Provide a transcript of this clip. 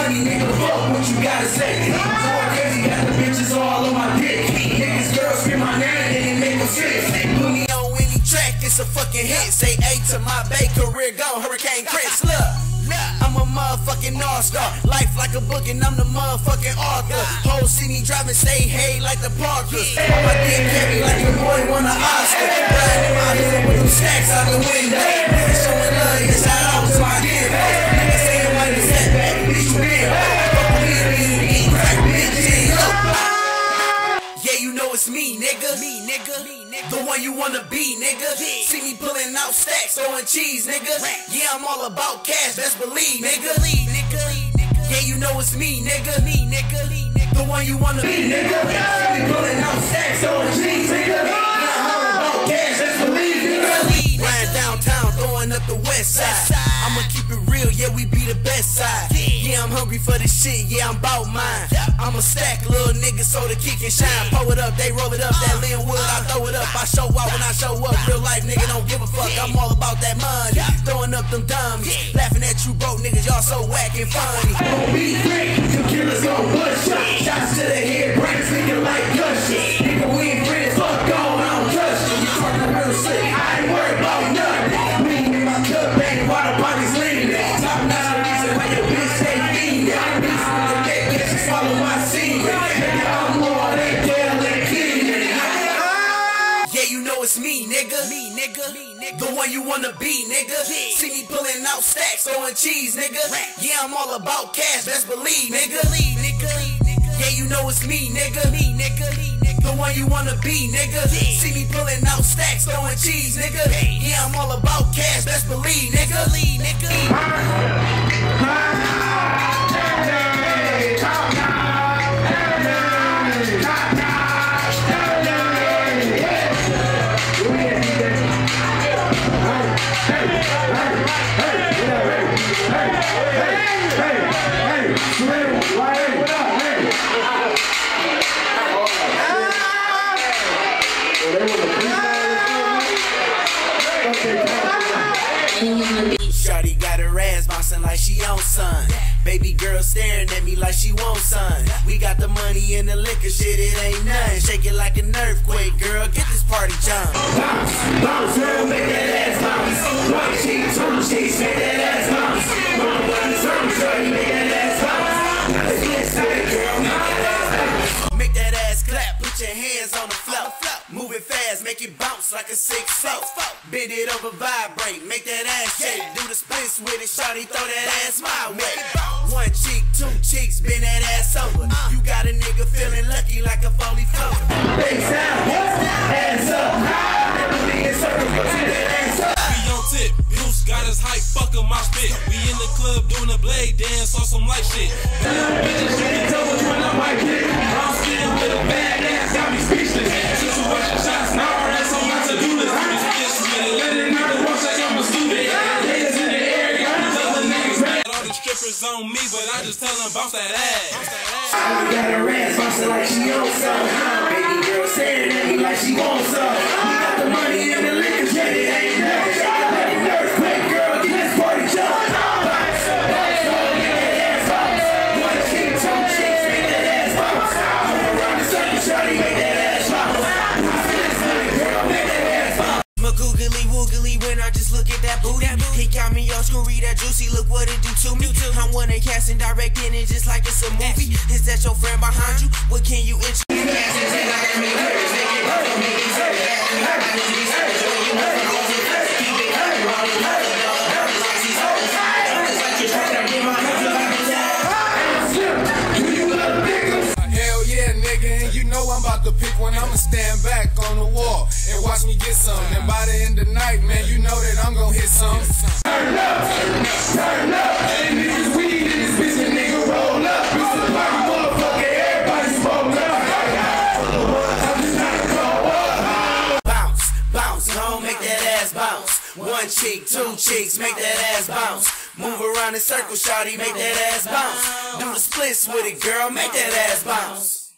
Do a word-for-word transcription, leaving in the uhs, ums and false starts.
money, nigga, fuck what you gotta say. Going crazy, got the bitches all on my dick. Niggas, girls, scream my name, and it make them sick. Put me on any track, it's a fucking hit. Say A to my Bay, career gone, Hurricane Chris. Look, I'm a motherfucking all-star. Life like a book and I'm the motherfucking author. Hoes see me driving, say hey like the Parkers. My dick heavy like your boy won an Oscar. Riding in my hood with them stacks out the window. Niggas showing love, yeah, shout out to my damn hoes. Niggas saying why you sat back, bitch, you damn. Fuck me, me, eat crack, bitch, yeah, you know it's me, nigga. Me, nigga. The one you wanna be, nigga. See me pulling out stacks, throwing cheese, nigga. Yeah, I'm all about cash, best believe, nigga. Yeah, you know it's me, nigga. Me, nigga. The one you wanna be, nigga. See me pulling out stacks, throwing cheese, nigga. Yeah, I'm all about cash, best believe, nigga. Riding downtown, throwing up the west side. I'ma keep it real, yeah, we be the best side. Yeah, I'm hungry for this shit, yeah, I'm bout mine. I'm a stack, little nigga, so the key can shine. Pull it up, they roll it up, that Linwood, I throw it up. I show out when I show up, real life nigga don't give a fuck. I'm all about that money, throwing up them dummies. Laughing at you broke niggas, y'all so whack and funny. Don't be free, you killers gon' bust shots. Shots to the head, brains thinking like gunshots. Nigga, we ain't friends, fuck on, I don't trust you. You talking real slick, I ain't worried about nothing. Lean in my cup, baby, while the body's leaning. Top notch the reason why your bitch stay feeding. I'm beast with the cake, bitch, you swallow my seed. Nigga, I'm more than dead, than kidding. Yeah, you know it's me, nigga. Me, nigga. The one you wanna be, nigga. See me pulling out stacks, throwing cheese, nigga. Yeah, I'm all about cash, best believe, nigga. Yeah, you know it's me, nigga. Me, nigga. The one you wanna be, nigga. See me pulling out stacks, throwing cheese, nigga. Yeah, I'm all about cash, best believe, nigga. Shawty got her ass bouncing like she on sun. Baby girl staring at me like she wants sun. We got the money and the liquor, shit, it ain't nothing. Shake it like an earthquake, girl, get this party jump. Bounce, bounce, girl, make that ass bounce. One cheek, two cheeks, make that ass bounce. One button, two, shawty, make that ass bounce. Yes, girl, make that ass bounce. Make that ass clap, put your hands on the floor. Move it fast, make it bounce like a six foot. Bend it over, vibrate, make that ass shake. Do the splits with it, shawty, throw that ass my way. One cheek, two cheeks, bend that ass over. You got a nigga feeling lucky like a Foley float. Face down, ass up, never be in circles, but you that ass up. We on tip, Goose got us hype, fuckin' my spit. We in the club doing a blade dance on some light shit. Bitches, you can tell which one I might get. I'm sitting with a bad ass, got me speechless. Situation shots, now that's on my to-do list. Let it know the one shot, I'm a student. Ladies in the area, these other niggas mad. All the strippers on me, but I just tell them bounce that ass. I got her ass bouncing like she on some. Baby girl staring at me like she wants some. We got the money and the liquor, shit, it ain't nothing. Shake it like an earthquake, girl, get this party jump. Bounce, bounce, bounce, make that ass bounce. One cheek, two cheeks, make that ass bounce. Move around the circle, shawty, make that ass bounce. Girl, make that ass bounce. My googly woogly when I just look at that booty. He got me all screwy, that juicy, look what it do to me. I'm one and casting direct in it just like it's a movie. Is that your friend behind you? What can you introduce? Hell yeah, nigga, and you know I'm about to pick one. I'ma stand back on the wall and watch me get some. And by the end of the night, man, you know that I'm gonna hit some. Turn up, turn up, and niggas weed in this bitch and nigga roll up. It's a party, motherfucker, everybody smoke up. I'm just trying to call up. Bounce, bounce, gon' make that ass bounce. One cheek, two cheeks, make that ass bounce. Move around in circles, shawty, make that ass bounce. Do the splits with it, girl, make that ass bounce.